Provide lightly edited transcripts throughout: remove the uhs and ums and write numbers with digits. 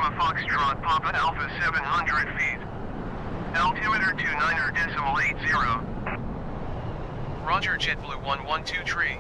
Lima Foxtrot Papa Alpha 700 feet. Altimeter 29.80. Roger, JetBlue 112 tree.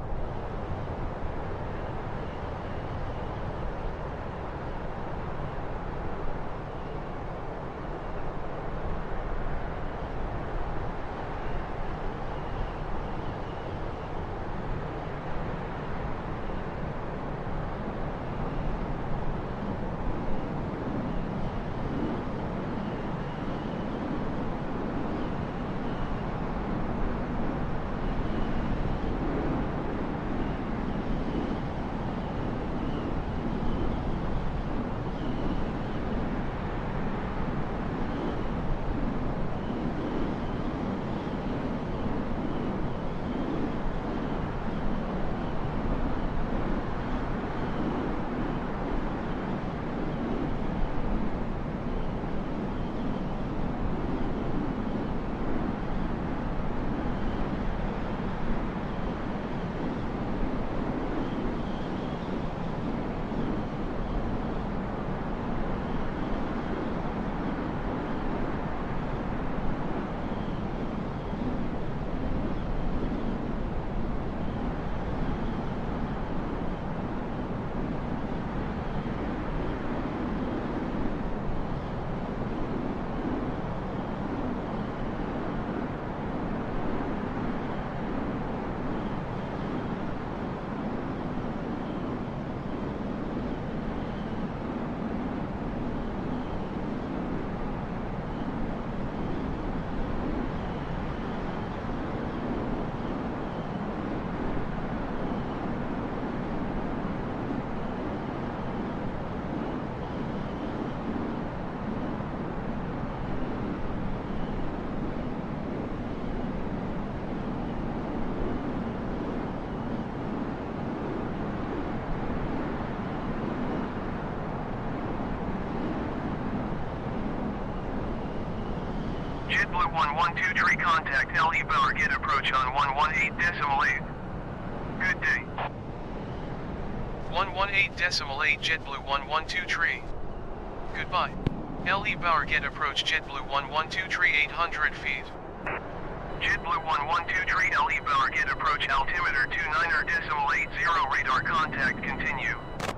JetBlue 112 tree contact LE Bauer, get approach on 118.8. Good day. 118.8 JetBlue 112 tree. Goodbye. LE Bauer, get approach JetBlue 112 tree 800 feet. JetBlue 112 tree LE Bauer, get approach altimeter 29.80 radar contact continue.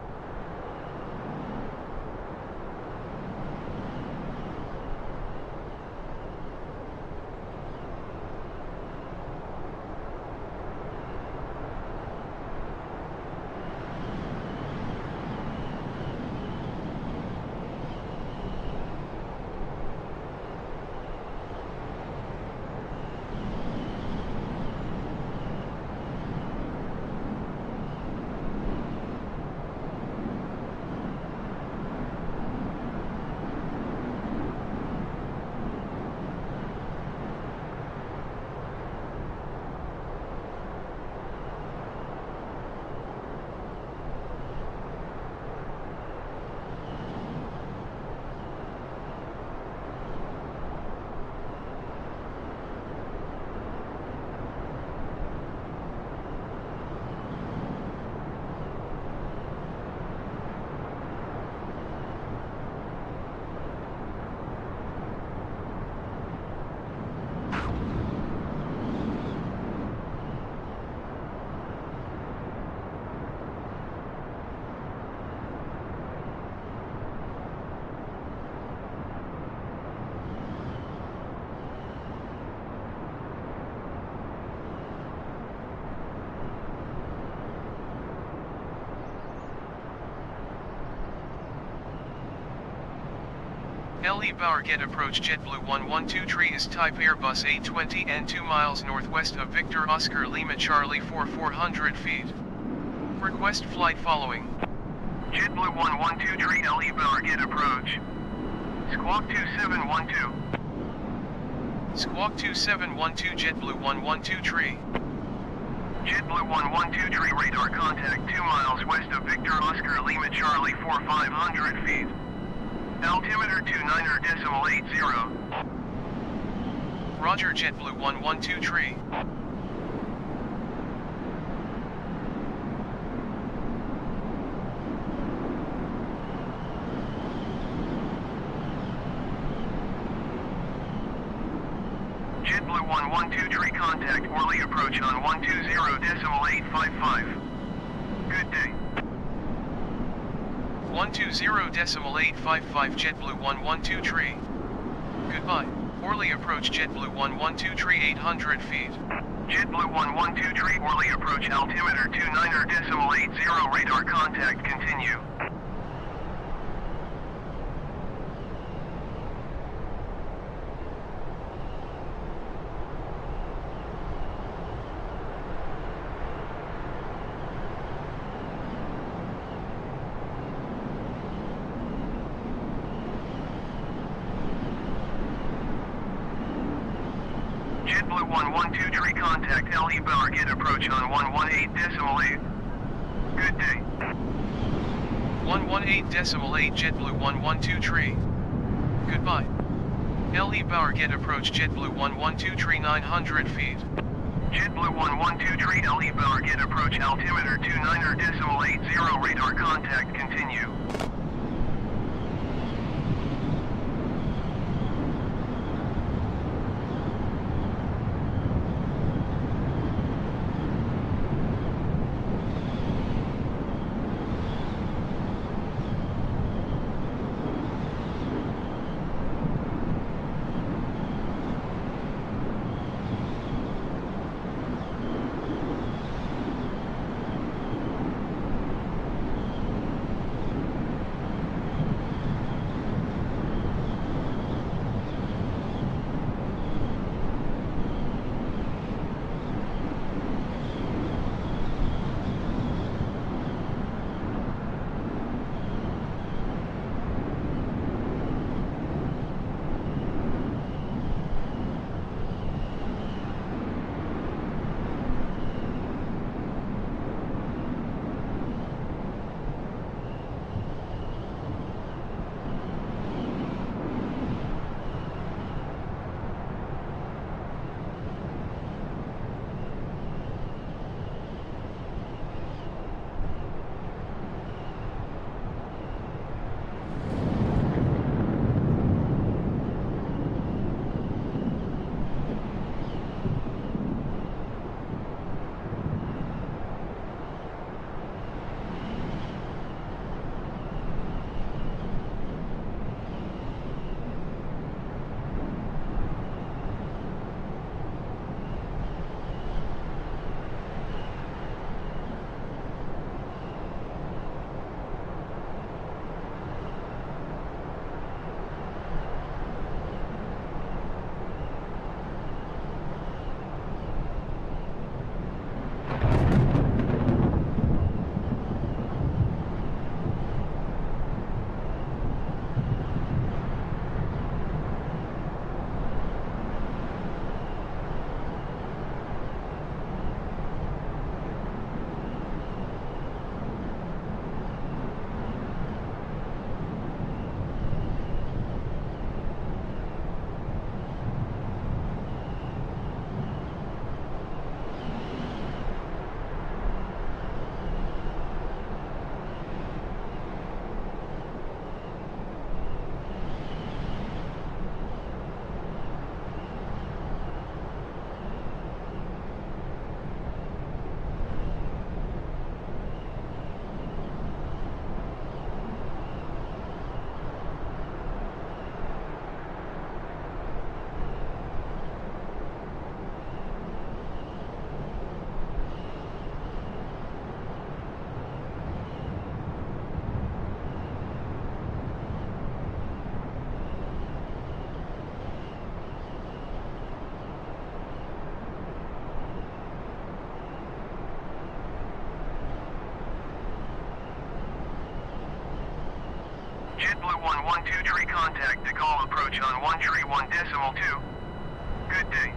LE Bauer, get approach JetBlue 112 tree is type Airbus A20 and 2 miles northwest of Victor Oscar Lima Charlie for 400 feet. Request flight following. JetBlue 112 tree LE Bauer, get approach. Squawk 2712. Squawk 2712 JetBlue 112 tree. JetBlue 112 tree radar contact 2 miles west of Victor Oscar Lima Charlie for 500 feet. Altimeter 29.80. Roger, JetBlue 112 tree. 112 tree contact Orly approach on 120.855. Good day. 120.855 JetBlue 112 tree. Goodbye. Orly approach JetBlue 112 tree 800 feet. JetBlue 112 tree Orly approach altimeter 29.80 radar contact continue. JetBlue 112 tree contact Embark get approach on 118.8. Good day. 118.8 JetBlue 112 tree. Goodbye. Embark get approach JetBlue 112 tree 900 feet. JetBlue 112 tree Embark get approach altimeter 29.80 radar contact continue. JetBlue 112 tree contact to call approach on 131.2. Good day.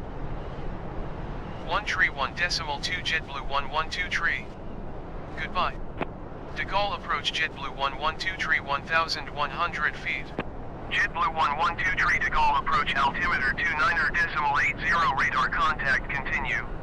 131.2 JetBlue 112 tree. Goodbye. De Gaulle approach JetBlue 112 tree 1,100 feet. JetBlue 112 tree De Gaulle approach altimeter 29.80 radar contact continue.